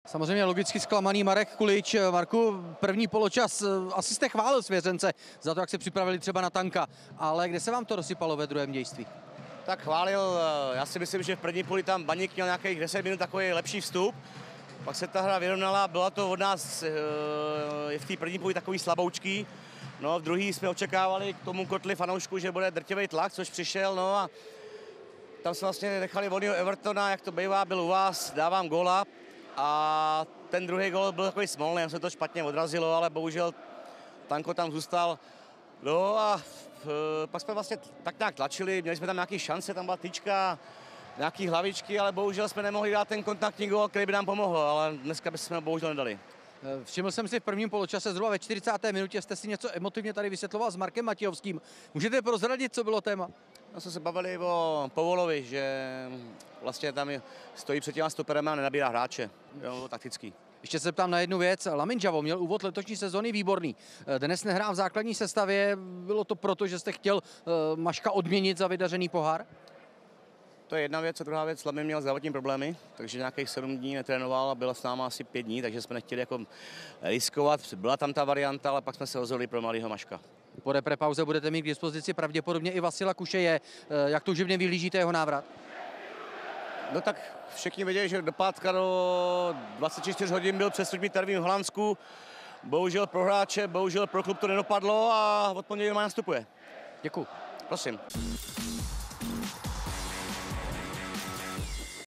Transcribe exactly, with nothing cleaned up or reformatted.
Samozřejmě logicky zklamaný Marek Kulič. Marku, první poločas, asi jste chválil svěřence za to, jak se připravili třeba na Tanka, ale kde se vám to rozsypalo ve druhém dějství? Tak chválil, já si myslím, že v první půli tam Baník měl nějakých deset minut takový lepší vstup, pak se ta hra vyrovnala, byla to od nás v té první půli takový slaboučký, no v druhý jsme očekávali k tomu kotli fanoušku, že bude drtivý tlak, což přišel, no a tam jsme vlastně nechali volného Evertona, jak to bývá, byl u vás, dávám góla a ten druhý gól byl takový smolný, se to špatně odrazilo, ale bohužel Tanko tam zůstal, no a pak jsme vlastně tak nějak tlačili, měli jsme tam nějaké šance, tam byla tyčka, nějaký hlavičky, ale bohužel jsme nemohli dát ten kontaktní gól, který by nám pomohl, ale dneska bychom ho bohužel nedali. Všiml jsem si v prvním poločase, zhruba ve čtyřicáté minutě jste si něco emotivně tady vysvětloval s Markem Matějovským. Můžete prozradit, co bylo téma? No, jsme se bavili o Povolovi, že vlastně tam stojí před těma stoperem a nenabírá hráče, jo, taktický. Ještě se ptám na jednu věc. Lamin Javo měl úvod letošní sezóny výborný. Dnes nehrál v základní sestavě. Bylo to proto, že jste chtěl uh, Maška odměnit za vydařený pohár? To je jedna věc, a druhá věc, Lamin měl zdravotní problémy, takže nějakých sedm dní netrénoval a byla s náma asi pět dní, takže jsme nechtěli jako riskovat. Byla tam ta varianta, ale pak jsme se rozhodli pro malýho Maška. Po repre pauze budete mít k dispozici pravděpodobně i Vasila Kušeje. Jak toužebně vyhlížíte jeho návrat? No tak všichni věděli, že do pátka do dvaceti čtyř hodin byl přestupní termín v Holandsku. Bohužel pro hráče, bohužel pro klub to nedopadlo a od pondělí má nastupuje. Děkuji. Prosím.